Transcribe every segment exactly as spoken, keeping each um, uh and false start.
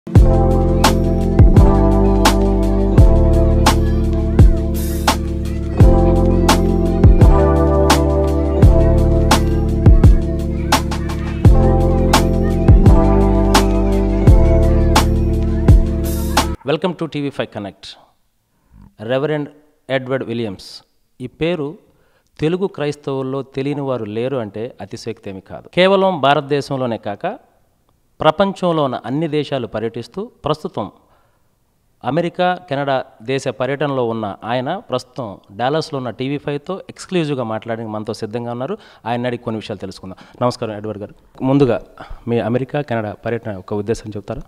Welcome to TV five connect. Reverend Edward Williams ఈ పేరు తెలుగు క్రైస్తవుల్లో తెలియని వారు లేరు అంటే అతిశయోక్తి ఏమీ కాదు. కేవలం భారతదేశంలోనే కాక ప్రపంచంలో ఉన్న అన్ని దేశాలు పర్యటిస్తూ ప్రస్తుతం అమెరికా, కెనడా దేశ పర్యటనలో ఉన్న ఆయన ప్రస్తుతం డాలస్లో ఉన్న టీవీ ఫైవ్తో ఎక్స్క్లూజివ్గా మాట్లాడడానికి మనతో సిద్ధంగా ఉన్నారు. ఆయన అడిగి కొన్ని విషయాలు తెలుసుకుందాం. నమస్కారం ఎడ్వర్డ్ గారు. ముందుగా మీ అమెరికా, కెనడా పర్యటన ఒక ఉద్దేశం చెప్తారా?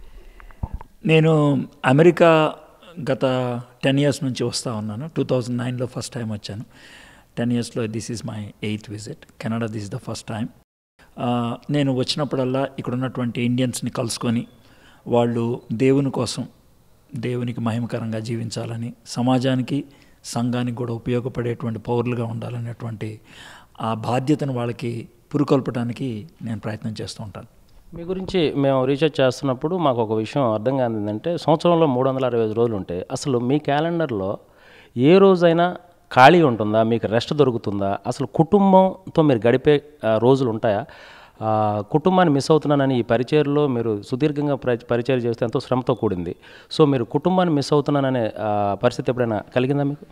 నేను అమెరికా గత టెన్ ఇయర్స్ నుంచి వస్తూ ఉన్నాను. టూ థౌజండ్ నైన్లో ఫస్ట్ టైం వచ్చాను. టెన్ ఇయర్స్లో this is my eighth visit. Canada this is the first time. నేను వచ్చినప్పుడల్లా ఇక్కడ ఉన్నటువంటి ఇండియన్స్ని కలుసుకొని వాళ్ళు దేవుని కోసం, దేవునికి మహిమకరంగా జీవించాలని, సమాజానికి సంఘానికి కూడా ఉపయోగపడేటువంటి పౌరులుగా ఉండాలనేటువంటి ఆ బాధ్యతను వాళ్ళకి పురుకొల్పడానికి నేను ప్రయత్నం చేస్తూ ఉంటాను. మీ గురించి మేము రీసెర్చ్ చేస్తున్నప్పుడు మాకు ఒక విషయం అర్థం కాదు. ఏంటంటే సంవత్సరంలో మూడు వందల అరవై ఐదు రోజులు ఉంటాయి. అసలు మీ క్యాలెండర్లో ఏ రోజైనా ఖాళీ ఉంటుందా? మీకు రెస్ట్ దొరుకుతుందా? అసలు కుటుంబంతో మీరు గడిపే రోజులు ఉంటాయా? కుటుంబాన్ని మిస్ అవుతున్నానని ఈ పరిచయలో మీరు సుదీర్ఘంగా పరిచయం చేస్తే ఎంతో శ్రమతో కూడింది. సో మీరు కుటుంబాన్ని మిస్ అవుతున్నాననే పరిస్థితి ఎప్పుడైనా కలిగిందా మీకు?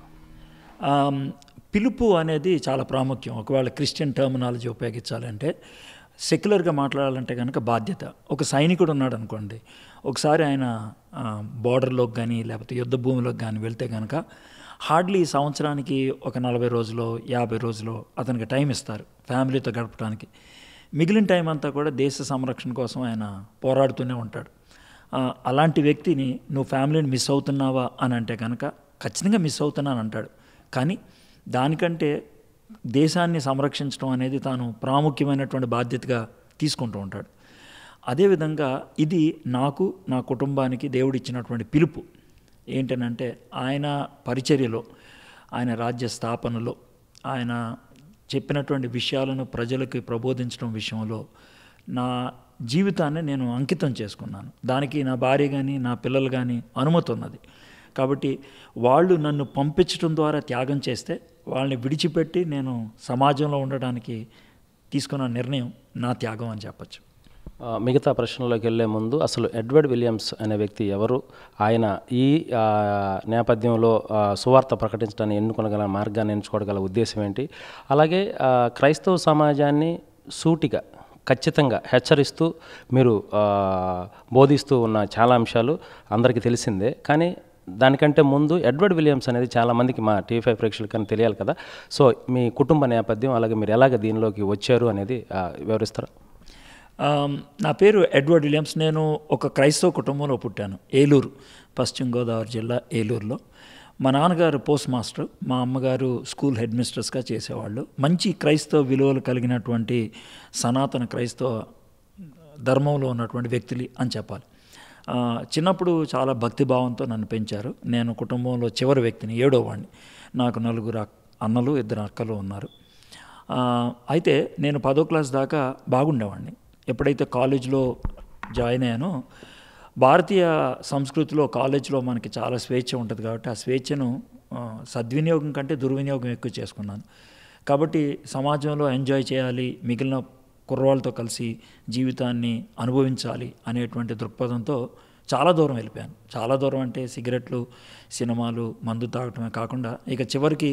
పిలుపు అనేది చాలా ప్రాముఖ్యం. ఒకవేళ క్రిస్టియన్ టర్మినాలజీ ఉపయోగించాలంటే, సెక్యులర్గా మాట్లాడాలంటే కనుక బాధ్యత. ఒక సైనికుడు ఉన్నాడు అనుకోండి, ఒకసారి ఆయన బార్డర్లోకి కానీ లేకపోతే యుద్ధ భూమిలోకి కానీ వెళ్తే కనుక హార్డ్లీ సంవత్సరానికి ఒక నలభై రోజులు యాభై రోజులు అతనికి టైం ఇస్తారు ఫ్యామిలీతో గడపడానికి. మిగిలిన టైం అంతా కూడా దేశ సంరక్షణ కోసం ఆయన పోరాడుతూనే ఉంటాడు. అలాంటి వ్యక్తిని నువ్వు ఫ్యామిలీని మిస్ అవుతున్నావా అని అంటే కనుక ఖచ్చితంగా మిస్ అవుతున్నాను అంటాడు. కానీ దానికంటే దేశాన్ని సంరక్షించడం అనేది తాను ప్రాముఖ్యమైనటువంటి బాధ్యతగా తీసుకుంటూ ఉంటాడు. అదేవిధంగా ఇది నాకు, నా కుటుంబానికి దేవుడిచ్చినటువంటి పిలుపు. ఏంటనంటే ఆయన పరిచర్యలో, ఆయన రాజ్య స్థాపనలో, ఆయన చెప్పినటువంటి విషయాలను ప్రజలకు ప్రబోధించడం విషయంలో నా జీవితాన్ని నేను అంకితం చేసుకున్నాను. దానికి నా భార్య కానీ నా పిల్లలు కానీ అనుమతి ఉన్నది. కాబట్టి వాళ్ళు నన్ను పంపించడం ద్వారా త్యాగం చేస్తే వాళ్ళని విడిచిపెట్టి నేను సమాజంలో ఉండడానికి తీసుకున్న నిర్ణయం నా త్యాగం అని చెప్పచ్చు. మిగతా ప్రశ్నలోకి వెళ్ళే ముందు అసలు ఎడ్వర్డ్ విలియమ్స్ అనే వ్యక్తి ఎవరు? ఆయన ఈ నేపథ్యంలో సువార్త ప్రకటించడాన్ని ఎన్నుకోగల మార్గాన్ని ఎంచుకోగల ఉద్దేశం ఏంటి? అలాగే క్రైస్తవ సమాజాన్ని సూటిగా ఖచ్చితంగా హెచ్చరిస్తూ మీరు బోధిస్తూ ఉన్న చాలా అంశాలు అందరికీ తెలిసిందే. కానీ దానికంటే ముందు ఎడ్వర్డ్ విలియమ్స్ అనేది చాలామందికి మా టీవీ ఫైవ్ ప్రేక్షకులకని తెలియాలి కదా. సో మీ కుటుంబ నేపథ్యం, అలాగే మీరు ఎలాగ దీనిలోకి వచ్చారు అనేది వివరిస్తారా? నా పేరు ఎడ్వర్డ్ విలియమ్స్. నేను ఒక క్రైస్తవ కుటుంబంలో పుట్టాను. ఏలూరు, పశ్చిమ గోదావరి జిల్లా ఏలూరులో. మా నాన్నగారు పోస్ట్ మాస్టర్, మా అమ్మగారు స్కూల్ హెడ్ మిస్ట్రెస్గా చేసేవాళ్ళు. మంచి క్రైస్తవ విలువలు కలిగినటువంటి సనాతన క్రైస్తవ ధర్మంలో ఉన్నటువంటి వ్యక్తులు అని చెప్పాలి. చిన్నప్పుడు చాలా భక్తిభావంతో నన్ను పెంచారు. నేను కుటుంబంలో చివరి వ్యక్తిని, ఏడో వాడిని. నాకు నలుగురు అన్నలు, ఇద్దరు అక్కలు ఉన్నారు. అయితే నేను పదో క్లాస్ దాకా బాగుండేవాడిని. ఎప్పుడైతే కాలేజీలో జాయిన్ అయ్యానో, భారతీయ సంస్కృతిలో కాలేజీలో మనకి చాలా స్వేచ్ఛ ఉంటుంది కాబట్టి ఆ స్వేచ్ఛను సద్వినియోగం కంటే దుర్వినియోగం ఎక్కువ చేసుకున్నాను. కాబట్టి సమాజంలో ఎంజాయ్ చేయాలి, మిగిలిన కుర్రవాళ్ళతో కలిసి జీవితాన్ని అనుభవించాలి అనేటువంటి దృక్పథంతో చాలా దూరం వెళ్ళిపోయాను. చాలా దూరం అంటే సిగరెట్లు, సినిమాలు, మందు తాగటమే కాకుండా ఇక చివరికి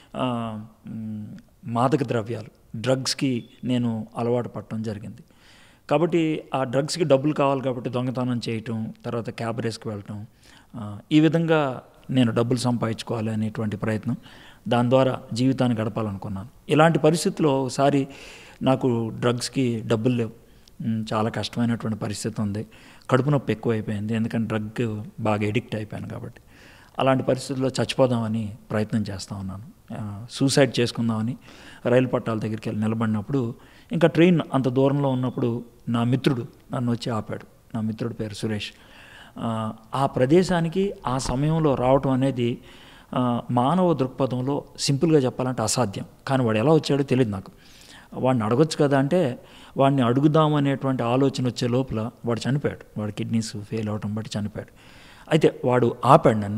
మాదక ద్రవ్యాలు, డ్రగ్స్కి నేను అలవాటు పడటం జరిగింది. కాబట్టి ఆ డ్రగ్స్కి డబ్బులు కావాలి కాబట్టి దొంగతనం చేయటం, తర్వాత క్యాబరేస్కి వెళ్ళటం, ఈ విధంగా నేను డబ్బులు సంపాదించుకోవాలి అనేటువంటి ప్రయత్నం, దాని ద్వారా జీవితాన్ని గడపాలనుకున్నాను. ఇలాంటి పరిస్థితుల్లో ఒకసారి నాకు డ్రగ్స్కి డబ్బులు లేవు, చాలా కష్టమైనటువంటి పరిస్థితి ఉంది. కడుపు నొప్పి ఎక్కువైపోయింది, ఎందుకంటే డ్రగ్ బాగా ఎడిక్ట్ అయిపోయాను కాబట్టి. అలాంటి పరిస్థితుల్లో చచ్చిపోదామని ప్రయత్నం చేస్తూ ఉన్నాను. సూసైడ్ చేసుకుందామని రైలు పట్టాల దగ్గరికి వెళ్ళి నిలబడినప్పుడు, ఇంకా ట్రైన్ అంత దూరంలో ఉన్నప్పుడు నా మిత్రుడు నన్ను వచ్చి ఆపాడు. నా మిత్రుడి పేరు సురేష్. ఆ ప్రదేశానికి ఆ సమయంలో రావటం అనేది మానవ దృక్పథంలో సింపుల్గా చెప్పాలంటే అసాధ్యం. కానీ వాడు ఎలా వచ్చాడో తెలియదు నాకు. వాడిని అడగొచ్చు కదా అంటే వాడిని అడుగుదామనేటువంటి ఆలోచన వచ్చే లోపల వాడు చనిపోయాడు. వాడు కిడ్నీస్ ఫెయిల్ అవటం బట్టి చనిపోయాడు. అయితే వాడు ఆపాడు నన్ను.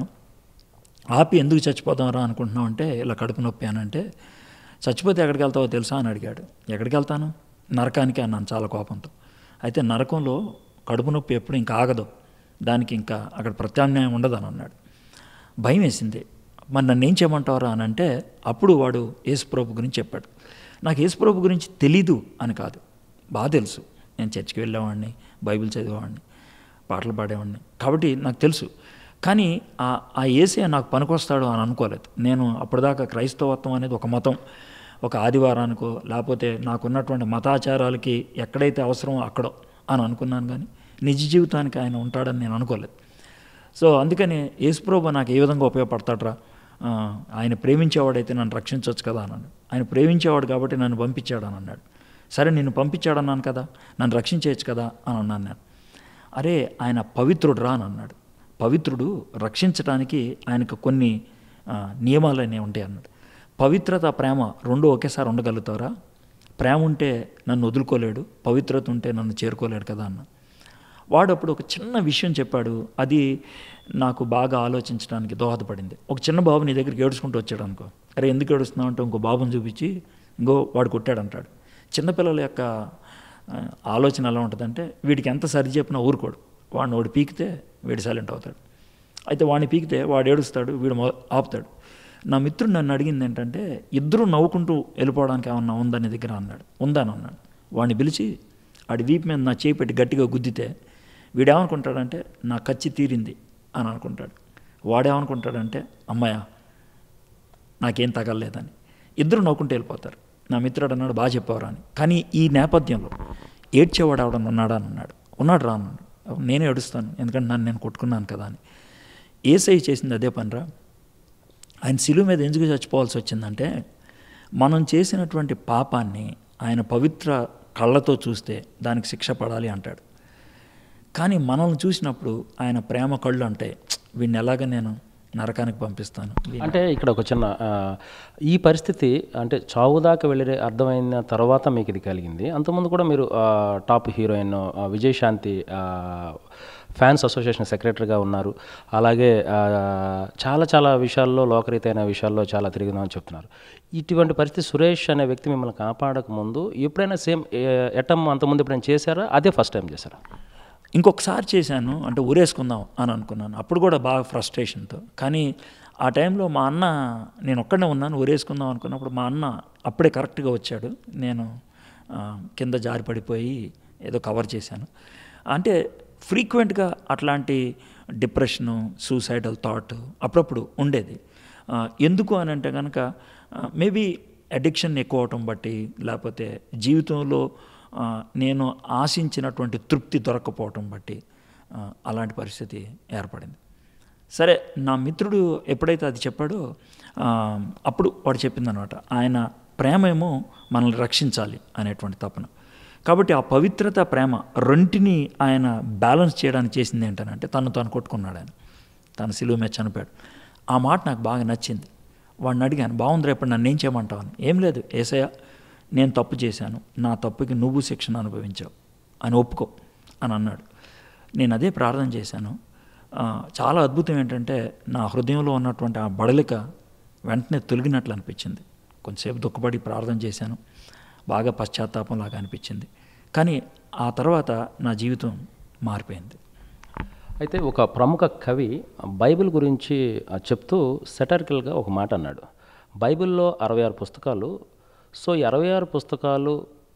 ఆపి ఎందుకు చచ్చిపోదాంరా అనుకుంటున్నావు అంటే ఇలా కడుపు నొప్పి అని అంటే, చచ్చిపోతే ఎక్కడికి వెళ్తావో తెలుసా అని అడిగాడు. ఎక్కడికి వెళ్తాను? నరకానికి అన్నాను చాలా కోపంతో. అయితే నరకంలో కడుపు నొప్పి ఎప్పుడు ఇంకా ఆగదు, దానికి ఇంకా అక్కడ ప్రత్యామ్నాయం ఉండదు అని అన్నాడు. భయం వేసింది. మరి నన్ను ఏం చేయమంటారా అని అంటే అప్పుడు వాడు యేసుప్రభు గురించి చెప్పాడు. నాకు యేసుప్రభు గురించి తెలీదు అని కాదు, బాగా తెలుసు. నేను చర్చికి వెళ్ళేవాడిని, బైబిల్ చదివేవాడిని, పాటలు పాడేవాడిని, కాబట్టి నాకు తెలుసు. కానీ ఆ ఆ యేసయ్య నాకు పనికొస్తాడు అని అనుకోలేదు. నేను అప్పటిదాకా క్రైస్తవత్వం అనేది ఒక మతం, ఒక ఆదివారానికో లేకపోతే నాకున్నటువంటి మతాచారాలకి ఎక్కడైతే అవసరమో అక్కడో అని అనుకున్నాను. కానీ నిజ జీవితానికి ఆయన ఉంటాడని నేను అనుకోలేదు. సో అందుకని యేసుప్రభు నాకు ఏ విధంగా ఉపయోగపడతాడ్రా, ఆయన ప్రేమించేవాడైతే నన్ను రక్షించవచ్చు కదా అన్నాడు. ఆయన ప్రేమించేవాడు కాబట్టి నన్ను పంపించాడు అని అన్నాడు. సరే నిన్ను పంపించాడు అన్నాను కదా, నన్ను రక్షించేయచ్చు కదా అని అన్నాను నేను. అరే ఆయన పవిత్రుడు రా అని అన్నాడు. పవిత్రుడు రక్షించడానికి ఆయనకు కొన్ని నియమాలు అనేవి ఉంటాయి అన్నాడు. పవిత్రత ప్రేమ రెండు ఒకేసారి ఉండగలుగుతారా? ప్రేమ ఉంటే నన్ను వదులుకోలేడు, పవిత్రత ఉంటే నన్ను చేరుకోలేడు కదా అన్న. వాడు అప్పుడు ఒక చిన్న విషయం చెప్పాడు, అది నాకు బాగా ఆలోచించడానికి దోహదపడింది. ఒక చిన్న బాబు నీ దగ్గరికి ఏడుచుకుంటూ వచ్చాడు అనుకో, అరే ఎందుకు ఏడుస్తున్నావు అంటే ఇంకో బాబుని చూపించి ఇంకో వాడు కొట్టాడు అంటాడు. చిన్నపిల్లల యొక్క ఆలోచన ఎలా ఉంటుందంటే వీడికి ఎంత సరి చెప్పినా ఊరుకోడు, వాడిని వాడు పీకితే వీడు సైలెంట్ అవుతాడు. అయితే వాడిని పీకితే వాడు ఏడుస్తాడు, వీడు ఆపుతాడు. నా మిత్రుడు నన్ను అడిగింది ఏంటంటే ఇద్దరు నవ్వుకుంటూ వెళ్ళిపోవడానికి ఏమన్నా ఉందని దగ్గర అన్నాడు. ఉందని అన్నాడు. వాడిని పిలిచి వాడి వీపు మీద నా చేయి పెట్టి గట్టిగా గుద్దితే వీడేమనుకుంటాడంటే నా కచ్చి తీరింది అని అనుకుంటాడు. వాడేమనుకుంటాడంటే అమ్మాయ నాకేం తగలలేదని. ఇద్దరు నవ్వుకుంటూ వెళ్ళిపోతారు. నా మిత్రుడు అన్నాడు బాగా చెప్పేవారు అని. కానీ ఈ నేపథ్యంలో ఏడ్చేవాడు ఎవడన్నా ఉన్నాడా అని అన్నాడు. ఉన్నాడు రా అన్నాడు. నేనే ఏడుస్తాను ఎందుకంటే నన్ను నేను కొట్టుకున్నాను కదా అని. యేసయ్య చేసింది అదే పనిరా. ఆయన శిలువ మీద ఎందుకు చచ్చిపోవాల్సి వచ్చిందంటే మనం చేసినటువంటి పాపాన్ని ఆయన పవిత్ర కళ్ళతో చూస్తే దానికి శిక్ష పడాలి అంటాడు. కానీ మనల్ని చూసినప్పుడు ఆయన ప్రేమ కళ్ళు అంటే వీడిని ఎలాగ నేను నరకానికి పంపిస్తాను అంటే ఇక్కడ ఒక చిన్న ఈ పరిస్థితి అంటే చావు దాకా వెళ్ళే అర్థమైన తర్వాత మీకు ఇది కలిగింది. అంతకుముందు కూడా మీరు top heroine Vijayashanti fans association సెక్రటరీగా ఉన్నారు. అలాగే చాలా చాలా విషయాల్లో లోకరీతైన విషయాల్లో చాలా తిరిగిందని చెప్తున్నారు. ఇటువంటి పరిస్థితి సురేష్ అనే వ్యక్తి మిమ్మల్ని కాపాడక ముందు ఎప్పుడైనా సేమ్ ఎటమ్ అంతకుముందు ఎప్పుడైనా చేశారా? అదే ఫస్ట్ టైం చేశారా? ఇంకొకసారి చేశాను, అంటే ఊరేసుకుందాం అని అనుకున్నాను. అప్పుడు కూడా బాగా ఫ్రస్ట్రేషన్తో. కానీ ఆ టైంలో మా అన్న, నేను ఒక్కడే ఉన్నాను, ఊరేసుకుందాం అనుకున్నప్పుడు మా అన్న అప్పుడే కరెక్ట్గా వచ్చాడు. నేను కింద జారి పడిపోయి ఏదో కవర్ చేశాను. అంటే ఫ్రీక్వెంట్గా అట్లాంటి డిప్రెషను, సూసైడల్ థాట్ అప్పుడప్పుడు ఉండేది. ఎందుకు అని అంటే కనుక మేబీ అడిక్షన్ ఎక్కువ అవటం బట్టి, లేకపోతే జీవితంలో నేను ఆశించినటువంటి తృప్తి దొరక్కపోవటం బట్టి అలాంటి పరిస్థితి ఏర్పడింది. సరే నా మిత్రుడు ఎప్పుడైతే అది చెప్పాడో అప్పుడు వాడు చెప్పిందనమాట, ఆయన ప్రేమ ఏమో మనల్ని రక్షించాలి అనేటువంటి తపన. కాబట్టి ఆ పవిత్రత ప్రేమ రెంటిని ఆయన బ్యాలెన్స్ చేయడానికి చేసింది ఏంటనంటే తను తాను కొట్టుకున్నాడు. ఆయన తన శిలువ మీద చనిపోయాడు. ఆ మాట నాకు బాగా నచ్చింది. వాడిని అడిగాను, బాగుంది రేపు నన్ను ఏం చేయమంటావు అని. ఏం లేదు యేసయ్య, నేను తప్పు చేశాను, నా తప్పుకి నువ్వు శిక్షణ అనుభవించావు అని ఒప్పుకో అని అన్నాడు. నేను అదే ప్రార్థన చేశాను. చాలా అద్భుతం ఏంటంటే నా హృదయంలో ఉన్నటువంటి ఆ బడలిక వెంటనే తొలగినట్లు అనిపించింది. కొంచెంసేపు దుఃఖపడి ప్రార్థన చేశాను, బాగా పశ్చాత్తాపంలాగా అనిపించింది. కానీ ఆ తర్వాత నా జీవితం మారిపోయింది. అయితే ఒక ప్రముఖ కవి బైబిల్ గురించి చెప్తూ సెటరికల్గా ఒక మాట అన్నాడు. బైబిల్లో అరవై ఆరు పుస్తకాలు, సో ఈ అరవై ఆరు పుస్తకాలు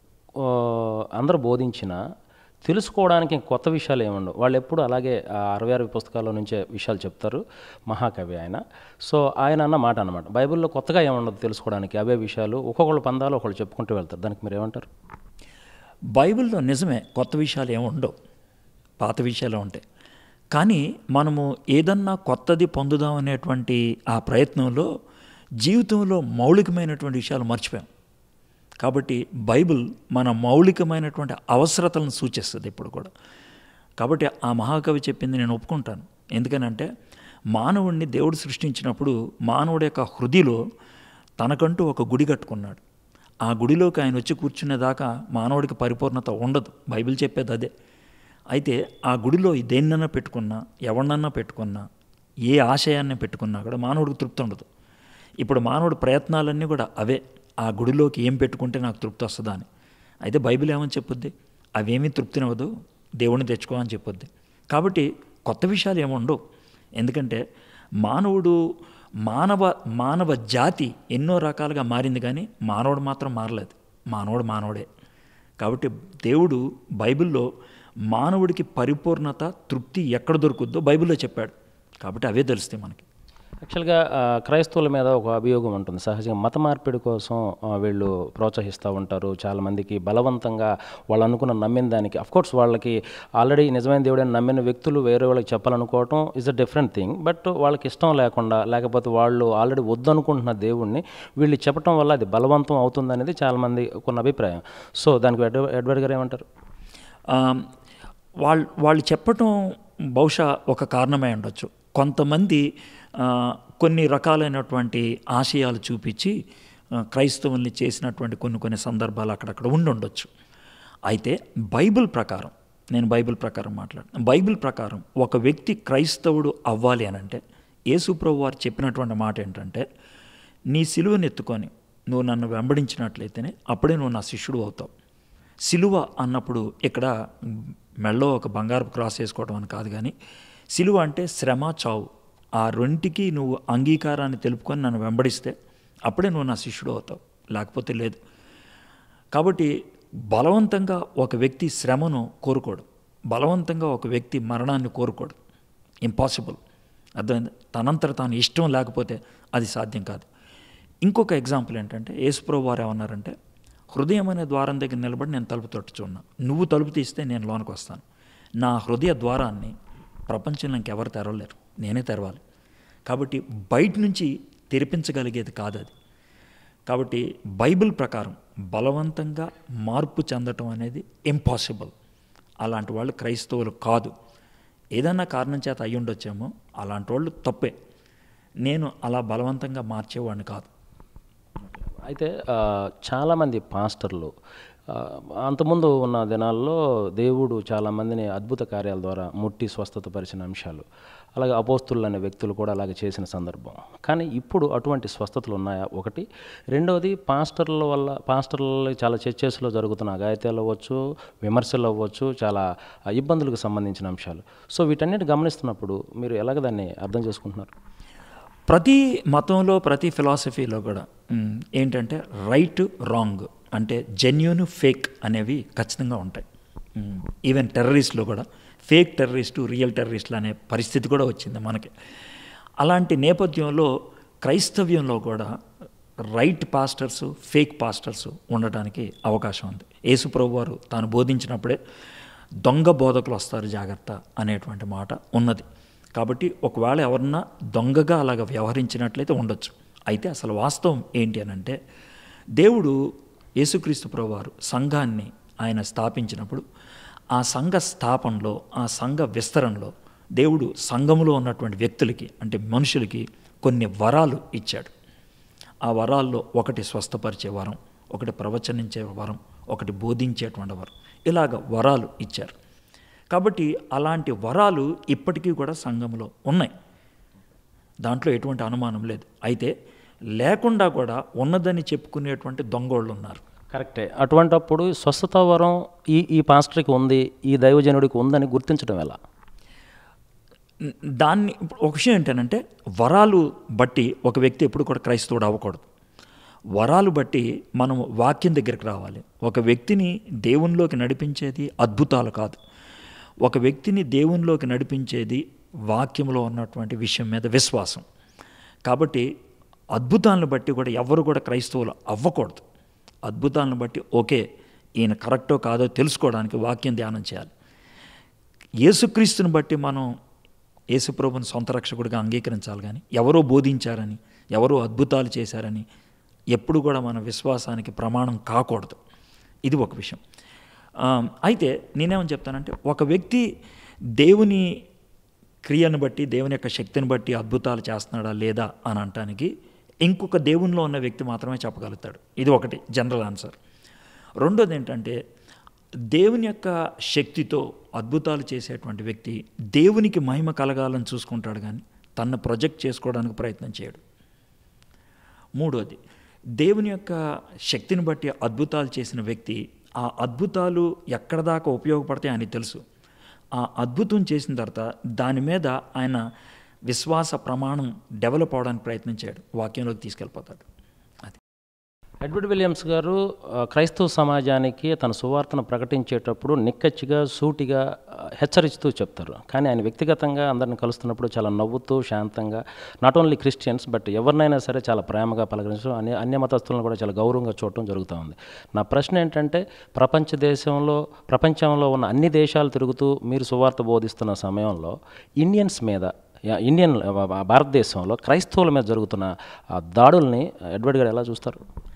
అందరూ బోధించిన తెలుసుకోవడానికి కొత్త విషయాలు ఏముండవు. వాళ్ళు ఎప్పుడు అలాగే అరవై ఆరు పుస్తకాల నుంచే విషయాలు చెప్తారు. మహాకవి ఆయన. సో ఆయన అన్న మాట అన్నమాట, బైబిల్లో కొత్తగా ఏముండదు తెలుసుకోవడానికి, అవే విషయాలు, ఒక్కొక్కళ్ళు పందాలు ఒకళ్ళు చెప్పుకుంటూ వెళ్తారు. దానికి మీరు ఏమంటారు? బైబిల్లో నిజమే కొత్త విషయాలు ఏమి ఉండవు, పాత విషయాలు ఉంటాయి. కానీ మనము ఏదన్నా కొత్తది పొందుదాం అనేటువంటి ఆ ప్రయత్నంలో జీవితంలో మౌలికమైనటువంటి విషయాలు మర్చిపోయాం. కాబట్టి బైబిల్ మన మౌలికమైనటువంటి అవసరతలను సూచిస్తుంది ఇప్పుడు కూడా. కాబట్టి ఆ మహాకవి చెప్పింది నేను ఒప్పుకుంటాను. ఎందుకనంటే మానవుడిని దేవుడు సృష్టించినప్పుడు మానవుడి యొక్క హృదయలో తనకంటూ ఒక గుడి కట్టుకున్నాడు. ఆ గుడిలోకి ఆయన వచ్చి కూర్చునేదాకా మానవుడికి పరిపూర్ణత ఉండదు. బైబిల్ చెప్పేది అదే. అయితే ఆ గుడిలో దేన్నన్నా పెట్టుకున్నా, ఎవరినన్నా పెట్టుకున్నా, ఏ ఆశయాన్ని పెట్టుకున్నా కూడా మానవుడికి తృప్తి ఉండదు. ఇప్పుడు మానవుడి ప్రయత్నాలన్నీ కూడా అవే, ఆ గుడిలోకి ఏం పెట్టుకుంటే నాకు తృప్తి వస్తుందా అని. అయితే బైబిల్ ఏమని చెప్పుద్ది? అవేమీ తృప్తినివ్వదు, దేవుడిని తెచ్చుకో అని చెప్పుద్ది. కాబట్టి కొత్త విషయాలు ఏముండవు. ఎందుకంటే మానవుడు మానవ మానవ జాతి ఎన్నో రకాలుగా మారింది, కానీ మానవుడు మాత్రం మారలేదు. మానవుడు మానవుడే. కాబట్టి దేవుడు బైబిల్లో మానవుడికి పరిపూర్ణత, తృప్తి ఎక్కడ దొరుకుద్దో బైబిల్లో చెప్పాడు. కాబట్టి అవే తెలుస్తాయి మనకి. యాక్చువల్గా క్రైస్తవుల మీద ఒక అభియోగం ఉంటుంది. సహజంగా మత మార్పిడి కోసం వీళ్ళు ప్రోత్సహిస్తూ ఉంటారు. చాలామందికి బలవంతంగా వాళ్ళు అనుకున్న నమ్మిన దానికి, అఫ్కోర్స్ వాళ్ళకి ఆల్రెడీ నిజమైన దేవుడని నమ్మిన వ్యక్తులు వేరే వాళ్ళకి చెప్పాలనుకోవటం is a different thing. But వాళ్ళకి ఇష్టం లేకుండా, లేకపోతే వాళ్ళు ఆల్రెడీ వద్దనుకుంటున్న దేవుడిని వీళ్ళు చెప్పడం వల్ల అది బలవంతం అవుతుంది అనేది చాలామంది కొన్ని అభిప్రాయం. సో దానికి ఎడ్వర్డ్ గారు ఏమంటారు? వాళ్ళు వాళ్ళు చెప్పటం బహుశా ఒక కారణమై ఉండొచ్చు. కొంతమంది కొన్ని రకాలైనటువంటి ఆశయాలు చూపించి క్రైస్తవుల్ని చేసినటువంటి కొన్ని కొన్ని సందర్భాలు అక్కడక్కడ ఉండి ఉండొచ్చు. అయితే బైబిల్ ప్రకారం, నేను బైబిల్ ప్రకారం మాట్లాడుతాను. బైబిల్ ప్రకారం ఒక వ్యక్తి క్రైస్తవుడు అవ్వాలి అని అంటే యేసుప్రభు వారు చెప్పినటువంటి మాట ఏంటంటే, నీ సిలువను ఎత్తుకొని నువ్వు నన్ను వెంబడించినట్లయితేనే అప్పుడే నువ్వు నా శిష్యుడు అవుతావు. సిలువ అన్నప్పుడు ఇక్కడ మెళ్ళో ఒక బంగారపు క్రాస్ వేసుకోవడం అని కాదు, కానీ సిలువ అంటే శ్రమ, చావు, ఆ రెంటికి నువ్వు అంగీకారాన్ని తెలుపుకొని నన్ను వెంబడిస్తే అప్పుడే నువ్వు నా శిష్యుడు అవుతావు, లేకపోతే లేదు. కాబట్టి బలవంతంగా ఒక వ్యక్తి శ్రమను కోరుకోడు, బలవంతంగా ఒక వ్యక్తి మరణాన్ని కోరుకోడు. ఇంపాసిబుల్. అర్థమైంది? తనంతట తాను ఇష్టం లేకపోతే అది సాధ్యం కాదు. ఇంకొక ఎగ్జాంపుల్ ఏంటంటే, యేసుప్రభు వారు ఏమన్నారంటే, హృదయం అనే ద్వారం దగ్గర నిలబడి నేను తలుపు తట్టుచున్నా, నువ్వు తలుపు తీస్తే నేను లోనికి వస్తాను. నా హృదయ ద్వారాన్ని ప్రపంచంలో ఇంకెవరు తెరవలేరు, నేనే తెరవాలి. కాబట్టి బయట నుంచి తెరిపించగలిగేది కాదు అది. కాబట్టి బైబిల్ ప్రకారం బలవంతంగా మార్పు చెందటం అనేది ఇంపాసిబుల్. అలాంటి వాళ్ళు క్రైస్తవులు కాదు. ఏదన్నా కారణం చేత అయ్యి ఉండొచ్చేమో, అలాంటి వాళ్ళు తప్పే. నేను అలా బలవంతంగా మార్చేవాడిని కాదు. అయితే చాలామంది పాస్టర్లు అంతకుముందు ఉన్న దినాల్లో దేవుడు చాలామందిని అద్భుత కార్యాల ద్వారా ముట్టి స్వస్థతపరిచిన అంశాలు, అలాగే అపోస్తులు అనే వ్యక్తులు కూడా అలాగే చేసిన సందర్భం. కానీ ఇప్పుడు అటువంటి స్వస్థతలు ఉన్నాయా? ఒకటి. రెండవది, పాస్టర్ల వల్ల పాస్టర్లు చాలా చర్చెస్లో జరుగుతున్న అఘాయిత్యాలు అవ్వచ్చు, విమర్శలు అవ్వచ్చు, చాలా ఇబ్బందులకు సంబంధించిన అంశాలు. సో వీటన్నిటి గమనిస్తున్నప్పుడు మీరు ఎలాగ దాన్ని అర్థం చేసుకుంటున్నారు? ప్రతి మతంలో, ప్రతి ఫిలాసఫీలో కూడా ఏంటంటే రైట్, రాంగ్, అంటే జెన్యూన్, ఫేక్ అనేవి ఖచ్చితంగా ఉంటాయి. ఈవెన్ టెర్రరిస్టులు కూడా ఫేక్ టెర్రరిస్టు, రియల్ టెర్రరిస్టులు అనే పరిస్థితి కూడా వచ్చింది మనకి. అలాంటి నేపథ్యంలో క్రైస్తవ్యంలో కూడా రైట్ పాస్టర్సు, ఫేక్ పాస్టర్సు ఉండటానికి అవకాశం ఉంది. యేసుప్రభు వారు తాను బోధించినప్పుడే దొంగ బోధకులు వస్తారు జాగ్రత్త అనేటువంటి మాట ఉన్నది. కాబట్టి ఒకవేళ ఎవరన్నా దొంగగా అలాగ వ్యవహరించినట్లయితే ఉండొచ్చు. అయితే అసలు వాస్తవం ఏంటి అని అంటే, దేవుడు యేసుక్రీస్తు ప్రభువారు సంఘాన్ని ఆయన స్థాపించినప్పుడు ఆ సంఘ స్థాపనలో, ఆ సంఘ విస్తరణలో దేవుడు సంఘములో ఉన్నటువంటి వ్యక్తులకి, అంటే మనుషులకి కొన్ని వరాలు ఇచ్చాడు. ఆ వరాల్లో ఒకటి స్వస్థపరిచే వరం, ఒకటి ప్రవచనించే వరం, ఒకటి బోధించేటువంటి వరం, ఇలాగ వరాలు ఇచ్చారు. కాబట్టి అలాంటి వరాలు ఇప్పటికీ కూడా సంఘంలో ఉన్నాయి, దాంట్లో ఎటువంటి అనుమానం లేదు. అయితే లేకుండా కూడా ఉన్నదని చెప్పుకునేటువంటి దొంగోళ్ళు ఉన్నారు. కరెక్టే. అటువంటప్పుడు స్వస్థత వరం ఈ ఈ పాస్టర్కి ఉంది, ఈ దైవజనుడికి ఉందని గుర్తించడం ఎలా? దాన్ని ఒక విషయం ఏంటంటే, వరాలు బట్టి ఒక వ్యక్తి ఎప్పుడు కూడా క్రైస్తవుడు అవ్వకూడదు. వరాలు బట్టి మనం వాక్యం దగ్గరికి రావాలి. ఒక వ్యక్తిని దేవునిలోకి నడిపించేది అద్భుతాలు కాదు, ఒక వ్యక్తిని దేవునిలోకి నడిపించేది వాక్యంలో ఉన్నటువంటి విషయం మీద విశ్వాసం. కాబట్టి అద్భుతాలను బట్టి కూడా ఎవరు కూడా క్రైస్తవులు అవ్వకూడదు. అద్భుతాలను బట్టి ఓకే ఈయన కరెక్టో కాదో తెలుసుకోవడానికి వాక్యం ధ్యానం చేయాలి. యేసుక్రీస్తుని బట్టి మనం యేసుప్రభుని సొంత రక్షకుడిగా అంగీకరించాలి, కానీ ఎవరో బోధించారని, ఎవరో అద్భుతాలు చేశారని ఎప్పుడు కూడా మన విశ్వాసానికి ప్రమాణం కాకూడదు. ఇది ఒక విషయం. అయితే నేనేమని చెప్తానంటే, ఒక వ్యక్తి దేవుని క్రియను బట్టి, దేవుని యొక్క శక్తిని బట్టి అద్భుతాలు చేస్తున్నాడా లేదా అని అనటానికి ఇంకొక దేవునిలో ఉన్న వ్యక్తి మాత్రమే చెప్పగలుగుతాడు. ఇది ఒకటి జనరల్ ఆన్సర్. రెండోది ఏంటంటే, దేవుని యొక్క శక్తితో అద్భుతాలు చేసేటువంటి వ్యక్తి దేవునికి మహిమ కలగాలని చూసుకుంటాడు, కానీ తను ప్రొజెక్ట్ చేసుకోవడానికి ప్రయత్నం చేయడు. మూడోది, దేవుని యొక్క శక్తిని బట్టి అద్భుతాలు చేసిన వ్యక్తి ఆ అద్భుతాలు ఎక్కడ దాకా ఉపయోగపడతాయి అని తెలుసు. ఆ అద్భుతం చేసిన తర్వాత దాని మీద ఆయన విశ్వాస ప్రమాణం డెవలప్ అవడానికి ప్రయత్నం చేయడు, వాక్యంలోకి తీసుకెళ్ళిపోతాడు. అది ఎడ్వర్డ్ విలియమ్స్ గారు క్రైస్తవ సమాజానికి తన సువార్తను ప్రకటించేటప్పుడు నిక్కచ్చిగా సూటిగా హెచ్చరిస్తూ చెప్తారు. కానీ ఆయన వ్యక్తిగతంగా అందరిని కలుస్తున్నప్పుడు చాలా నవ్వుతూ శాంతంగా, నాట్ ఓన్లీ క్రిస్టియన్స్ బట్ ఎవరినైనా సరే చాలా ప్రేమగా పలకరించడం, అన్ని అన్య మతస్థులను కూడా చాలా గౌరవంగా చూడటం జరుగుతూ ఉంది. నా ప్రశ్న ఏంటంటే, ప్రపంచ దేశంలో ప్రపంచంలో ఉన్న అన్ని దేశాలు తిరుగుతూ మీరు సువార్త బోధిస్తున్న సమయంలో ఇండియన్స్ మీద, ఇండియన్ భారతదేశంలో క్రైస్తవుల మీద జరుగుతున్న దాడుల్ని ఎడ్వర్డ్ గారు ఎలా చూస్తారు?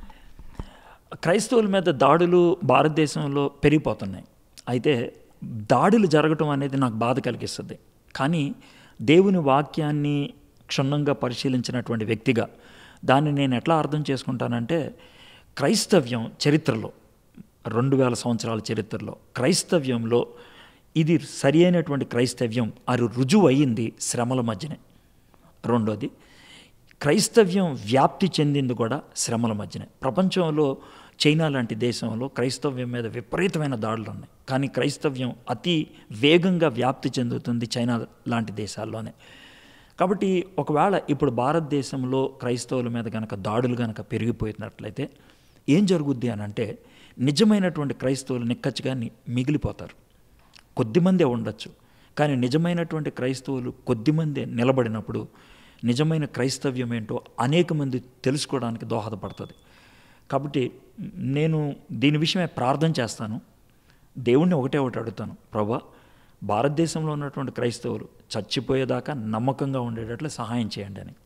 క్రైస్తవుల మీద దాడులు భారతదేశంలో పెరిగిపోతున్నాయి. అయితే దాడులు జరగటం అనేది నాకు బాధ కలిగిస్తుంది. కానీ దేవుని వాక్యాన్ని క్షుణ్ణంగా పరిశీలించినటువంటి వ్యక్తిగా దాన్ని నేను ఎట్లా అర్థం చేసుకుంటానంటే, క్రైస్తవ్యం చరిత్రలో, రెండు వేల సంవత్సరాల చరిత్రలో క్రైస్తవ్యంలో ఇది సరి అయినటువంటి క్రైస్తవ్యం అది రుజువు అయ్యింది శ్రమల మధ్యనే. రెండోది, క్రైస్తవ్యం వ్యాప్తి చెందింది కూడా శ్రమల మధ్యనే. ప్రపంచంలో చైనా లాంటి దేశంలో క్రైస్తవ్యం మీద విపరీతమైన దాడులు ఉన్నాయి, కానీ క్రైస్తవ్యం అతి వేగంగా వ్యాప్తి చెందుతుంది చైనా లాంటి దేశాల్లోనే. కాబట్టి ఒకవేళ ఇప్పుడు భారతదేశంలో క్రైస్తవుల మీద కనుక దాడులు కనుక పెరిగిపోయినట్లయితే ఏం జరుగుద్ది అని అంటే, నిజమైనటువంటి క్రైస్తవులు నిక్కచ్చిగా మిగిలిపోతారు. కొద్దిమందే ఉండొచ్చు, కానీ నిజమైనటువంటి క్రైస్తవులు కొద్దిమందే నిలబడినప్పుడు నిజమైన క్రైస్తవ్యం ఏంటో అనేక మంది తెలుసుకోవడానికి దోహదపడుతుంది. కాబట్టి నేను దీని విషయమే ప్రార్థన చేస్తాను. దేవుణ్ణి ఒకటే ఒకటి అడుగుతాను, ప్రభువా, భారతదేశంలో ఉన్నటువంటి క్రైస్తవులు చచ్చిపోయేదాకా నమ్మకంగా ఉండేటట్లు సహాయం చేయండి అని.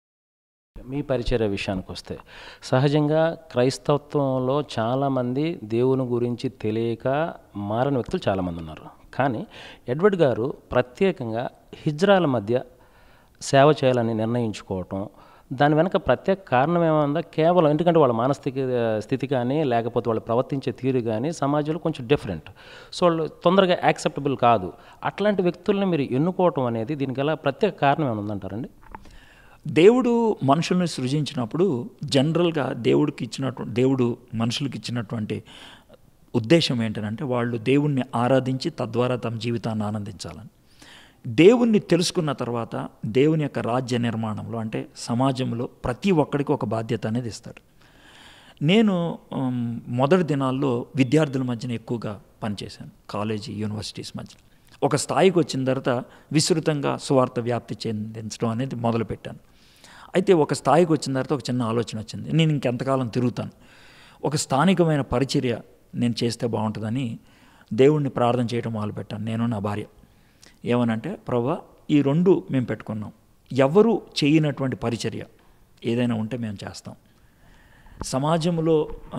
మీ పరిచర్య విషయానికి వస్తే, సహజంగా క్రైస్తవంలో చాలామంది దేవుని గురించి తెలియక మారిన వ్యక్తులు చాలామంది ఉన్నారు. కానీ ఎడ్వర్డ్ గారు ప్రత్యేకంగా హిజ్రాల మధ్య సేవ చేయాలని నిర్ణయించుకోవటం, దాని వెనక ప్రత్యేక కారణం ఏమైందా? కేవలం ఎందుకంటే వాళ్ళ మానసిక స్థితి కానీ లేకపోతే వాళ్ళు ప్రవర్తించే తీరు కానీ సమాజంలో కొంచెం డిఫరెంట్, సో వాళ్ళు తొందరగా యాక్సెప్టబుల్ కాదు. అట్లాంటి వ్యక్తుల్ని మీరు ఎన్నుకోవటం అనేది దీనికి ఎలా ప్రత్యేక కారణం ఏమైనా ఉందంటారండి? దేవుడు మనుషుల్ని సృజించినప్పుడు జనరల్గా దేవుడికి ఇచ్చినటువంటి దేవుడు మనుషులకి ఇచ్చినటువంటి ఉద్దేశం ఏంటంటే, వాళ్ళు దేవుణ్ణి ఆరాధించి తద్వారా తమ జీవితాన్ని ఆనందించాలని. దేవుణ్ణి తెలుసుకున్న తర్వాత దేవుని యొక్క రాజ్య నిర్మాణంలో అంటే సమాజంలో ప్రతి ఒక్కడికి ఒక బాధ్యత అనేది ఇస్తాడు. నేను మొదటి దినాల్లో విద్యార్థుల మధ్యన ఎక్కువగా పనిచేశాను, కాలేజీ యూనివర్సిటీస్ మధ్య. ఒక స్థాయికి వచ్చిన తర్వాత విస్తృతంగా సువార్త వ్యాప్తి చెందించడం అనేది మొదలుపెట్టాను. అయితే ఒక స్థాయికి వచ్చిన తర్వాత ఒక చిన్న ఆలోచన వచ్చింది, నేను ఇంకెంతకాలం తిరుగుతాను, ఒక స్థానికమైన పరిచర్య నేను చేస్తే బాగుంటుందని దేవుణ్ణి ప్రార్థన చేయడం మొదలుపెట్టాను, నేను నా భార్య. ఏమనంటే, ప్రభువా, ఈ రెండు మేము పెట్టుకున్నాం, ఎవరు చేయనటువంటి పరిచర్య ఏదైనా ఉంటే మేము చేస్తాం, సమాజంలో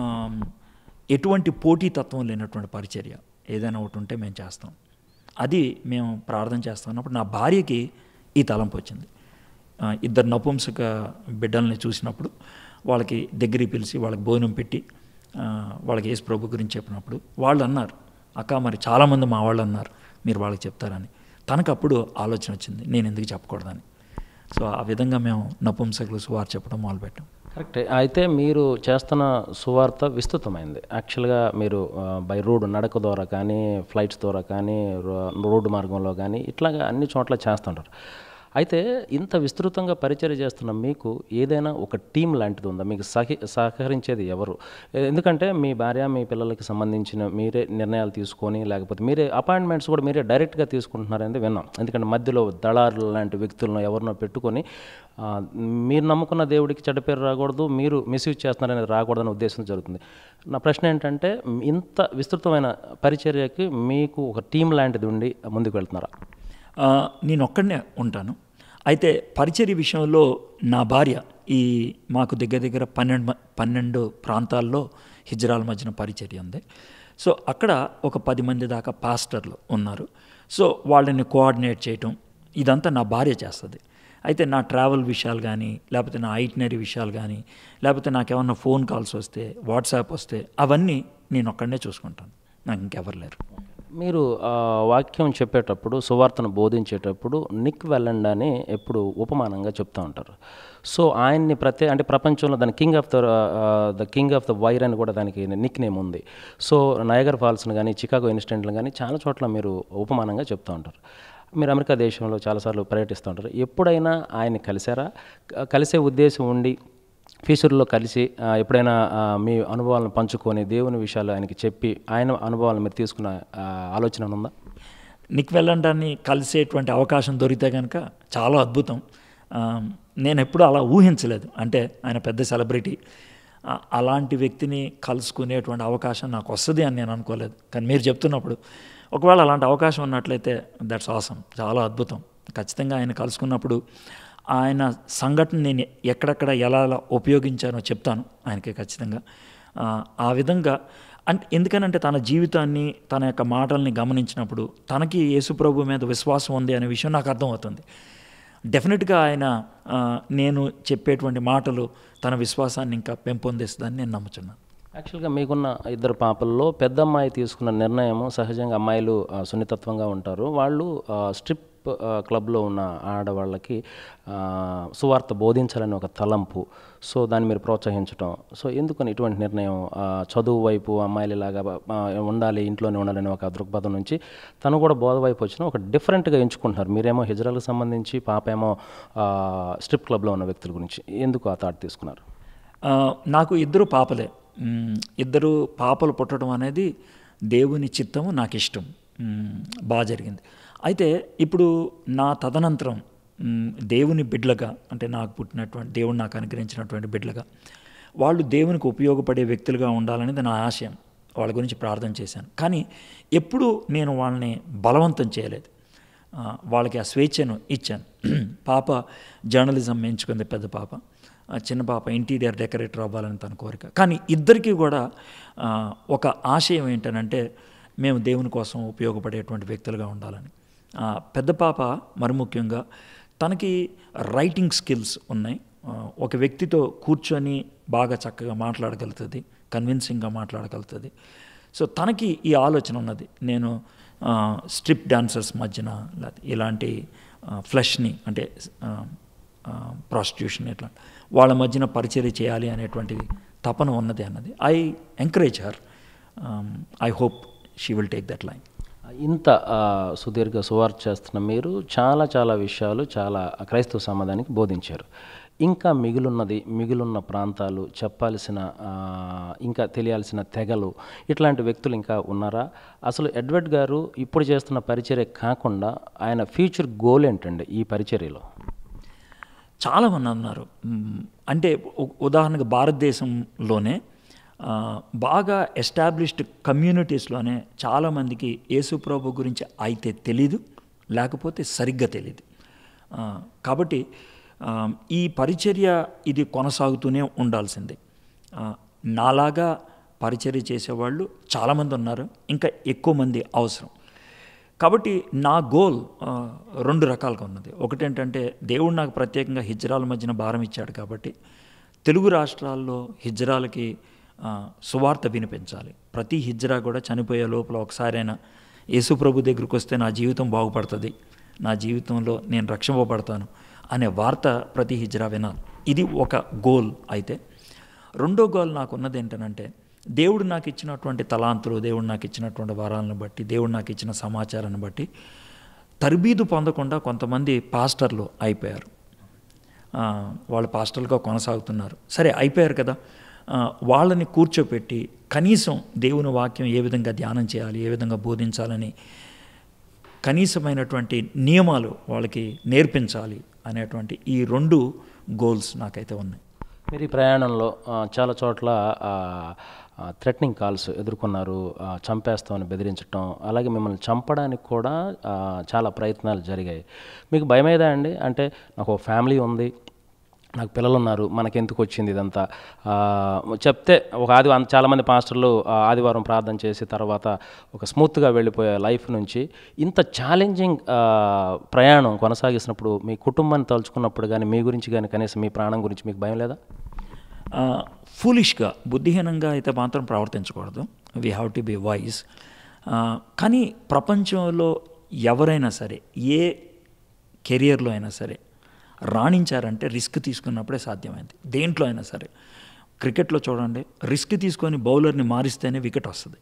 ఎటువంటి పోటీతత్వం లేనటువంటి పరిచర్య ఏదైనా ఒకటి ఉంటే మేము చేస్తాం, అది మేము ప్రార్థన చేస్తున్నప్పుడు నా భార్యకి ఈ తలంపు వచ్చింది. ఇద్దరు నపుంసక బిడ్డల్ని చూసినప్పుడు వాళ్ళకి దగ్గరికి పిలిచి వాళ్ళకి భోజనం పెట్టి వాళ్ళకి యేసు ప్రభు గురించి చెప్పినప్పుడు వాళ్ళు అన్నారు, అక్క మరి చాలామంది మా వాళ్ళు అన్నారు మీరు వాళ్ళకి చెప్తారని. తనకు అప్పుడు ఆలోచన వచ్చింది, నేను ఎందుకు చెప్పకూడదని. సో ఆ విధంగా మేము నపుంసకులు సువార్త చెప్పడం మొదలుపెట్టాం. కరెక్టే. అయితే మీరు చేస్తున్న సువార్త విస్తృతమైంది. యాక్చువల్గా మీరు బై రోడ్ నడక ద్వారా కానీ, ఫ్లైట్స్ ద్వారా కానీ, రోడ్డు మార్గంలో కానీ ఇట్లాగా అన్ని చోట్ల చేస్తుంటారు. అయితే ఇంత విస్తృతంగా పరిచర్య చేస్తున్న మీకు ఏదైనా ఒక టీం లాంటిది ఉందా? మీకు సహి సహకరించేది ఎవరు? ఎందుకంటే మీ భార్య మీ పిల్లలకి సంబంధించిన మీరే నిర్ణయాలు తీసుకొని, లేకపోతే మీరే అపాయింట్మెంట్స్ కూడా మీరే డైరెక్ట్గా తీసుకుంటున్నారనేది విన్నాం. ఎందుకంటే మధ్యలో దళారులు లాంటి వ్యక్తులను ఎవరినో పెట్టుకొని మీరు నమ్ముకున్న దేవుడికి చెడ్డ పేరు రాకూడదు, మీరు మిస్యూజ్ చేస్తున్నారనేది రాకూడదనే ఉద్దేశం జరుగుతుంది. నా ప్రశ్న ఏంటంటే, ఇంత విస్తృతమైన పరిచర్యకి మీకు ఒక టీం లాంటిది ఉండి ముందుకు వెళ్తున్నారా? నేను ఒక్కడనే ఉంటాను. అయితే పరిచర్య విషయంలో నా భార్య ఈ మాకు దగ్గర దగ్గర పన్నెండు పన్నెండు ప్రాంతాల్లో హిజ్రాల మధ్యన పరిచర్య ఉంది. సో అక్కడ ఒక పది మంది దాకా పాస్టర్లు ఉన్నారు. సో వాళ్ళని కోఆర్డినేట్ చేయటం ఇదంతా నా భార్య చేస్తుంది. అయితే నా ట్రావెల్ విషయాలు కానీ, లేకపోతే నా ఐటినరీ విషయాలు కానీ, లేకపోతే నాకేమన్నా ఫోన్ కాల్స్ వస్తే, వాట్సాప్ వస్తే అవన్నీ నేను ఒక్కడనే చూసుకుంటాను. నాకు ఇంకెవరు లేరు. మీరు ఆ, వాక్యం చెప్పేటప్పుడు, సువార్తను బోధించేటప్పుడు నిక్ వెల్లండ్ అని ఎప్పుడు ఉపమానంగా చెప్తూ ఉంటారు. సో ఆయన్ని ప్రత్యే అంటే ప్రపంచంలో దాని king of the the king of the wire అని కూడా దానికి నిక్ నేమ్ ఉంది. సో నయగర్ ఫాల్స్ని కానీ, చికాగో ఇన్సిడెంట్లు కానీ చాలా చోట్ల మీరు ఉపమానంగా చెప్తూ ఉంటారు. మీరు అమెరికా దేశంలో చాలాసార్లు పర్యటిస్తూ ఉంటారు. ఎప్పుడైనా ఆయన్ని కలిసారా? క- కలిసే ఉద్దేశం ఉండి ఫ్యూచర్లో కలిసి ఆ, ఎప్పుడైనా ఆ, మీ అనుభవాలను పంచుకొని దేవుని విషయాలు ఆయనకి చెప్పి ఆయన అనుభవాలను మీరు తీసుకున్న ఆ, ఆలోచన ఉందా? నిక్ వెల్లండాన్ని కలిసేటువంటి అవకాశం దొరికితే కనుక చాలా అద్భుతం. ఆ, నేను ఎప్పుడూ అలా ఊహించలేదు. అంటే ఆయన పెద్ద సెలబ్రిటీ, ఆ, అలాంటి వ్యక్తిని కలుసుకునేటువంటి అవకాశం నాకు వస్తుంది అని నేను అనుకోలేదు. కానీ మీరు చెప్తున్నప్పుడు ఒకవేళ అలాంటి అవకాశం ఉన్నట్లయితే దట్స్ ఆసమ్, చాలా అద్భుతం. ఖచ్చితంగా ఆయన కలుసుకున్నప్పుడు ఆయన సంఘటన నేను ఎక్కడెక్కడ ఎలా ఎలా ఉపయోగించానో చెప్తాను ఆయనకి ఖచ్చితంగా. ఆ, ఆ విధంగా అంటే ఎందుకనంటే తన జీవితాన్ని, తన యొక్క మాటల్ని గమనించినప్పుడు తనకి యేసుప్రభు మీద విశ్వాసం ఉంది అనే విషయం నాకు అర్థమవుతుంది. డెఫినెట్గా ఆయన ఆ, నేను చెప్పేటువంటి మాటలు తన విశ్వాసాన్ని ఇంకా పెంపొందిస్తుందని నేను నమ్ముతున్నాను. యాక్చువల్గా మీకున్న ఇద్దరు పాపల్లో పెద్ద అమ్మాయి తీసుకున్న నిర్ణయము, సహజంగా అమ్మాయిలు ఆ, సున్నితత్వంగా ఉంటారు. వాళ్ళు ఆ, స్ట్రిప్ ఆ, క్లబ్లో ఉన్న ఆడవాళ్ళకి ఆ, సువార్త బోధించాలని ఒక తలంపు. సో దాన్ని మీరు ప్రోత్సహించడం. సో ఎందుకని ఇటువంటి నిర్ణయం? ఆ, చదువు వైపు అమ్మాయిలు ఇలాగా ఆ, ఉండాలి, ఇంట్లోనే ఉండాలని ఒక దృక్పథం నుంచి తను కూడా బోధ వైపు వచ్చిన ఒక డిఫరెంట్గా ఎంచుకుంటున్నారు. మీరేమో హిజ్రాలకు సంబంధించి, పాప ఏమో ఆ, స్ట్రిప్ క్లబ్లో ఉన్న వ్యక్తుల గురించి. ఎందుకు ఆ థాట్ తీసుకున్నారు? ఆ, నాకు ఇద్దరు పాపలే. మ్, ఇద్దరు పాపలు పుట్టడం అనేది దేవుని చిత్తము, నాకు ఇష్టం. మ్, బాగా జరిగింది. అయితే ఇప్పుడు నా తదనంతరం మ్, దేవుని బిడ్డలుగా, అంటే నాకు పుట్టినటువంటి దేవుడు నాకు అనుగ్రహించినటువంటి బిడ్డలుగా వాళ్ళు దేవునికి ఉపయోగపడే వ్యక్తులుగా ఉండాలనేది నా ఆశయం. వాళ్ళ గురించి ప్రార్థన చేశాను. కానీ ఎప్పుడూ నేను వాళ్ళని బలవంతం చేయలేదు. ఆ, వాళ్ళకి ఆ స్వేచ్ఛను ఇచ్చాను. పాప జర్నలిజం ఎంచుకుంది, పెద్ద పాప. ఆ, చిన్న పాప ఇంటీరియర్ డెకరేటర్ అవ్వాలని తన కోరిక. కానీ ఇద్దరికీ కూడా ఆ, ఒక ఆశయం ఏంటనంటే మేము దేవుని కోసం ఉపయోగపడేటువంటి వ్యక్తులుగా ఉండాలని. ఆ, పెద్ద పాప మరి ముఖ్యంగా తనకి రైటింగ్ స్కిల్స్ ఉన్నాయి. ఆ, ఒక వ్యక్తితో కూర్చొని బాగా చక్కగా మాట్లాడగలుగుతుంది, కన్విన్సింగ్గా మాట్లాడగలుగుతుంది. సో తనకి ఈ ఆలోచన ఉన్నది, నేను ఆ, స్ట్రిప్ డాన్సర్స్ మధ్యన లేకపోతే ఇలాంటి ఆ, ఫ్లష్ని అంటే ఆ, ఆ, ప్రాస్టిట్యూషన్ ఇట్లా వాళ్ళ మధ్యన పరిచర్య చేయాలి అనేటువంటి తపన ఉన్నది అన్నది. I encourage her. I hope she will take that line. ఇంత ఆ, సుదీర్ఘ సువార్త చేస్తున్న మీరు చాలా చాలా విషయాలు చాలా క్రైస్తవ సమాజానికి బోధించారు. ఇంకా మిగిలిన్నది, మిగిలిన్న ప్రాంతాలు చెప్పాల్సిన ఆ, ఇంకా తెలియాల్సిన తెగలు, ఇట్లాంటి వ్యక్తులు ఇంకా ఉన్నారా? అసలు ఎడ్వర్డ్ గారు ఇప్పుడు చేస్తున్న పరిచర్య కాకుండా ఆయన ఫ్యూచర్ గోల్ ఏంటండి ఈ పరిచర్యలో? చాలామంది ఉన్నారు. మ్, అంటే ఉ- ఉదాహరణకు భారతదేశంలోనే ఆ, బాగా ఎస్టాబ్లిష్డ్ కమ్యూనిటీస్లోనే చాలామందికి యేసుప్రభు గురించి అయితే తెలీదు, లేకపోతే సరిగ్గా తెలీదు. ఆ, కాబట్టి ఆ, ఈ పరిచర్య ఇది కొనసాగుతూనే ఉండాల్సిందే. ఆ, నాలాగా పరిచర్య చేసేవాళ్ళు చాలామంది ఉన్నారు, ఇంకా ఎక్కువ మంది అవసరం. కాబట్టి నా గోల్ ఆ, రెండు రకాలుగా ఉన్నది. ఒకటేంటంటే దేవుడు నాకు ప్రత్యేకంగా హిజ్రాల మధ్యన భారం ఇచ్చాడు కాబట్టి తెలుగు రాష్ట్రాల్లో హిజ్రాలకి ఆ, సువార్త వినిపించాలి. ప్రతి హిజ్రా కూడా చనిపోయే లోపల ఒకసారైనా యేసుప్రభు దగ్గరికి వస్తే నా జీవితం బాగుపడుతుంది, నా జీవితంలో నేను రక్షింపబడతాను అనే వార్త ప్రతి హిజ్రా వినాలి. ఇది ఒక గోల్. అయితే రెండో గోల్ నాకు ఉన్నది ఏంటంటే దేవుడు నాకు ఇచ్చినటువంటి తలాంతులు, దేవుడు నాకు ఇచ్చినటువంటి వరాలను బట్టి, దేవుడు నాకు ఇచ్చిన సమాచారాన్ని బట్టి తర్బీదు పొందకుండా కొంతమంది పాస్టర్లు అయిపోయారు. ఆ, వాళ్ళు పాస్టర్లుగా కొనసాగుతున్నారు. సరే అయిపోయారు కదా, ఆ, వాళ్ళని కూర్చోపెట్టి కనీసం దేవుని వాక్యం ఏ విధంగా ధ్యానం చేయాలి, ఏ విధంగా బోధించాలని కనీసమైనటువంటి నియమాలు వాళ్ళకి నేర్పించాలి అనేటువంటి ఈ రెండు గోల్స్ నాకైతే ఉన్నాయి. మీరు ఈ ప్రయాణంలో ఆ, చాలా చోట్ల థ్రెటనింగ్ కాల్స్ ఎదుర్కొన్నారు, ఆ, చంపేస్తామని బెదిరించటం, అలాగే మిమ్మల్ని చంపడానికి కూడా ఆ, చాలా ప్రయత్నాలు జరిగాయి. మీకు భయమేదా అండి? అంటే నాకు ఒక ఫ్యామిలీ ఉంది, నాకు పిల్లలు ఉన్నారు, మనకెందుకు వచ్చింది ఇదంతా చెప్తే ఒక ఆదివారం చాలామంది పాస్టర్లు ఆదివారం ప్రార్థన చేసి తర్వాత ఒక స్మూత్గా వెళ్ళిపోయే లైఫ్ నుంచి ఇంత ఛాలెంజింగ్ ప్రయాణం కొనసాగిస్తున్నప్పుడు మీ కుటుంబాన్ని తలుచుకున్నప్పుడు కానీ మీ గురించి కానీ కనీసం మీ ప్రాణం గురించి మీకు భయం లేదా? ఫూలిష్గా బుద్ధిహీనంగా అయితే మాత్రం ప్రవర్తించకూడదు. We have to be wise. కానీ ప్రపంచంలో ఎవరైనా సరే ఏ కెరియర్లో అయినా సరే రాణించారంటే రిస్క్ తీసుకున్నప్పుడే సాధ్యమైంది. దేంట్లో అయినా సరే, క్రికెట్లో చూడండి, రిస్క్ తీసుకొని బౌలర్ని మారిస్తేనే వికెట్ వస్తుంది.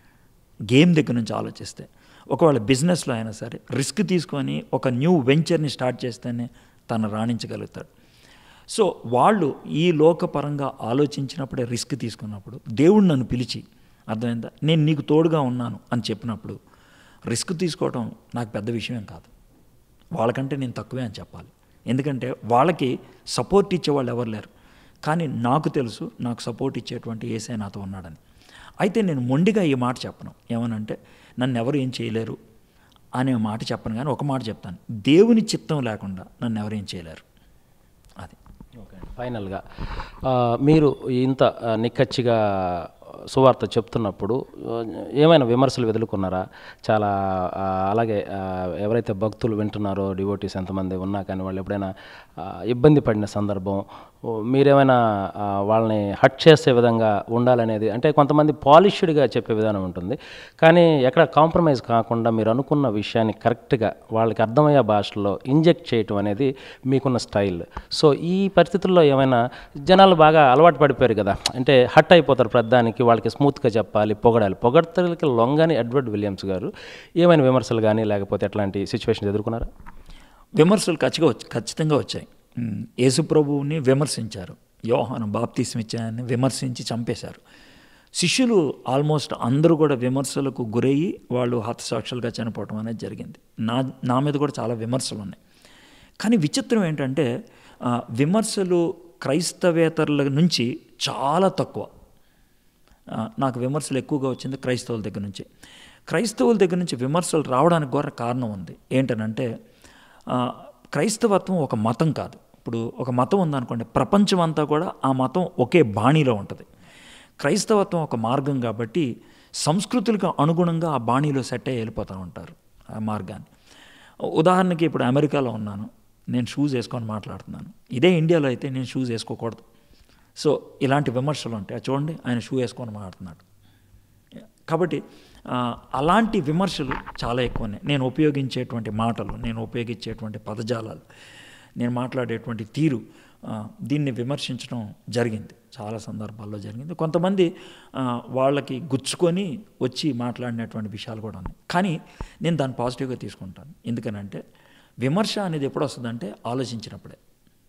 గేమ్ దగ్గర నుంచి ఆలోచిస్తే, ఒకవేళ బిజినెస్లో అయినా సరే రిస్క్ తీసుకొని ఒక న్యూ వెంచర్ని స్టార్ట్ చేస్తేనే తను రాణించగలుగుతాడు. సో వాళ్ళు ఈ లోకపరంగా ఆలోచించినప్పుడే రిస్క్ తీసుకున్నప్పుడు దేవుడు నన్ను పిలిచి, అర్థమైందా, నేను నీకు తోడుగా ఉన్నాను అని చెప్పినప్పుడు రిస్క్ తీసుకోవడం నాకు పెద్ద విషయం కాదు. వాళ్ళకంటే నేను తక్కువే అని చెప్పాలి. ఎందుకంటే వాళ్ళకి సపోర్ట్ ఇచ్చేవాళ్ళు ఎవరు లేరు. కానీ నాకు తెలుసు నాకు సపోర్ట్ ఇచ్చేటువంటి యేసే నాతో ఉన్నాడని. అయితే నేను మొండిగా ఈ మాట చెప్పను. ఏమనంటే నన్ను ఎవరు ఏం చేయలేరు అనే మాట చెప్పను, కానీ ఒక మాట చెప్తాను, దేవుని చిత్తం లేకుండా నన్ను ఎవరు ఏం చేయలేరు. అది ఓకే. ఫైనల్గా మీరు ఇంత నిక్కచ్చిగా సువార్త చెప్తున్నప్పుడు ఏమైనా విమర్శలు ఎదుర్కొన్నారా? చాలా అలాగే ఎవరైతే భక్తులు వింటున్నారో డివోటీస్ ఎంతమంది ఉన్నా కానీ వాళ్ళు ఎప్పుడైనా ఇబ్బంది పడిన సందర్భం, మీరేమైనా వాళ్ళని హట్ చేసే విధంగా ఉండాలనేది, అంటే కొంతమంది పాలిష్డ్గా చెప్పే విధానం ఉంటుంది, కానీ ఎక్కడ కాంప్రమైజ్ కాకుండా మీరు అనుకున్న విషయాన్ని కరెక్ట్గా వాళ్ళకి అర్థమయ్యే భాషలో ఇంజెక్ట్ చేయటం అనేది మీకున్న స్టైల్. సో ఈ పరిస్థితుల్లో ఏమైనా జనాలు బాగా అలవాటు పడిపోయారు కదా, అంటే హట్ అయిపోతారు ప్రతిదానికి, వాళ్ళకి స్మూత్గా చెప్పాలి, పొగడాలి. పొగడ్తలకి లొంగని ఎడ్వర్డ్ విలియమ్స్ గారు ఏమైనా విమర్శలు కానీ లేకపోతే ఎట్లాంటి సిచ్యువేషన్ ఎదుర్కొన్నారా? విమర్శలు ఖచ్చితంగా ఖచ్చితంగా వచ్చాయి. యేసు ప్రభువుని విమర్శించారు, యోహాను బాప్తిస్మ ఇచ్చాయని విమర్శించి చంపేశారు. శిష్యులు ఆల్మోస్ట్ అందరూ కూడా విమర్శలకు గురయ్యి వాళ్ళు హతసాక్షులుగా చనిపోవడం అనేది జరిగింది. నా నా మీద కూడా చాలా విమర్శలు ఉన్నాయి. కానీ విచిత్రం ఏంటంటే విమర్శలు క్రైస్తవేతరుల నుంచి చాలా తక్కువ. నాకు విమర్శలు ఎక్కువగా వచ్చింది క్రైస్తవుల దగ్గర నుంచి. క్రైస్తవుల దగ్గర నుంచి విమర్శలు రావడానికి కూడా కారణం ఉంది. ఏంటనంటే క్రైస్తవత్వం ఒక మతం కాదు. ఇప్పుడు ఒక మతం ఉందనుకోండి, ప్రపంచం అంతా కూడా ఆ మతం ఒకే బాణీలో ఉంటుంది. క్రైస్తవత్వం ఒక మార్గం కాబట్టి సంస్కృతులకు అనుగుణంగా ఆ బాణీలో సెట్ అయ్యి వెళ్ళిపోతూ ఉంటారు ఆ మార్గాన్ని. ఉదాహరణకి ఇప్పుడు అమెరికాలో ఉన్నాను, నేను షూస్ వేసుకొని మాట్లాడుతున్నాను. ఇదే ఇండియాలో అయితే నేను షూస్ వేసుకోకూడదు. సో ఇలాంటి విమర్శలు ఉంటాయి. చూడండి ఆయన షూ వేసుకొని మాట్లాడుతున్నాడు. కాబట్టి అలాంటి విమర్శలు చాలా ఎక్కువ ఉన్నాయి. నేను ఉపయోగించేటువంటి మాటలు, నేను ఉపయోగించేటువంటి పదజాలాలు, నేను మాట్లాడేటువంటి తీరు, దీన్ని విమర్శించడం జరిగింది, చాలా సందర్భాల్లో జరిగింది. కొంతమంది వాళ్ళకి గుచ్చుకొని వచ్చి మాట్లాడినటువంటి విషయాలు కూడా ఉన్నాయి. కానీ నేను దాన్ని పాజిటివ్గా తీసుకుంటాను. ఎందుకనంటే విమర్శ అనేది ఎప్పుడు వస్తుందంటే ఆలోచించినప్పుడే.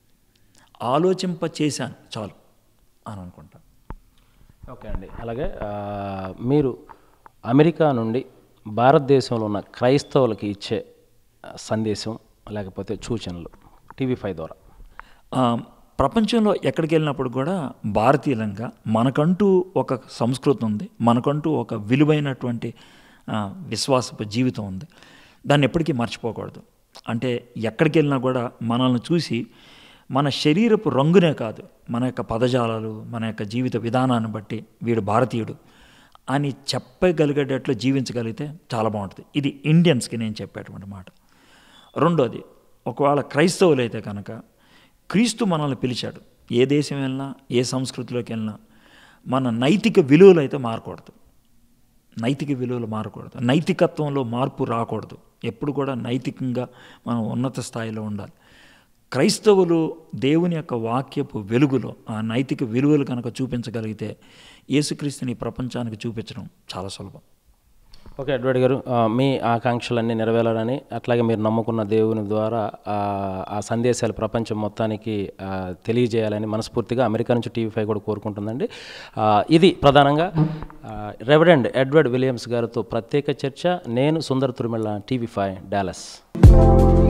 ఆలోచింప చేశాను చాలు అని అనుకుంటాను. ఓకే అండి. అలాగే మీరు అమెరికా నుండి భారతదేశంలో ఉన్న క్రైస్తవులకి ఇచ్చే సందేశం లేకపోతే సూచనలు టీవీ ఫైవ్ ద్వారా? ప్రపంచంలో ఎక్కడికి వెళ్ళినప్పుడు కూడా భారతీయులంగా మనకంటూ ఒక సంస్కృతి ఉంది, మనకంటూ ఒక విలువైనటువంటి విశ్వాసపు జీవితం ఉంది. దాన్ని ఎప్పటికీ మర్చిపోకూడదు. అంటే ఎక్కడికి వెళ్ళినా కూడా మనల్ని చూసి మన శరీరపు రంగునే కాదు, మన యొక్క పదజాలాలు, మన యొక్క జీవిత విధానాన్ని బట్టి వీడు భారతీయుడు అని చెప్పగలిగేటట్లు జీవించగలిగితే చాలా బాగుంటుంది. ఇది ఇండియన్స్కి నేను చెప్పేటువంటి మాట. రెండోది, ఒకవేళ క్రైస్తవులు అయితే కనుక క్రీస్తు మనల్ని పిలిచాడు. ఏ దేశం వెళ్ళినా, ఏ సంస్కృతిలోకి వెళ్ళినా మన నైతిక విలువలు అయితే మారకూడదు. నైతిక విలువలు మారకూడదు, నైతికత్వంలో మార్పు రాకూడదు. ఎప్పుడు కూడా నైతికంగా మనం ఉన్నత స్థాయిలో ఉండాలి. క్రైస్తవులు దేవుని యొక్క వాక్యపు వెలుగులో ఆ నైతిక విలువలు కనుక చూపించగలిగితే యేసుక్రీస్తుని ప్రపంచానికి చూపించడం చాలా సులభం. ఓకే ఎడ్వర్డ్ గారు, మీ ఆకాంక్షలన్నీ నెరవేరాలని, అట్లాగే మీరు నమ్ముకున్న దేవుని ద్వారా ఆ సందేశాలు ప్రపంచం మొత్తానికి తెలియజేయాలని మనస్ఫూర్తిగా అమెరికా నుంచి టీవీ ఫైవ్ కూడా కోరుకుంటుందండి. ఇది ప్రధానంగా రెవరెండ్ ఎడ్వర్డ్ విలియమ్స్ గారితో ప్రత్యేక చర్చ. నేను Sundar Turimella, TV five Dallas.